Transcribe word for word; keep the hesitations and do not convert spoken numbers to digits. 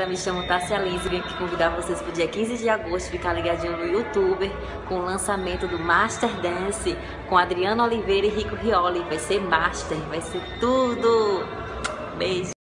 galera, me chamo Tássia Lins e vim aqui convidar vocês para o dia quinze de agosto ficar ligadinho no YouTube com o lançamento do Master Dance com Adriano Oliveira e Rico Rioli. Vai ser Master, vai ser tudo! Beijo!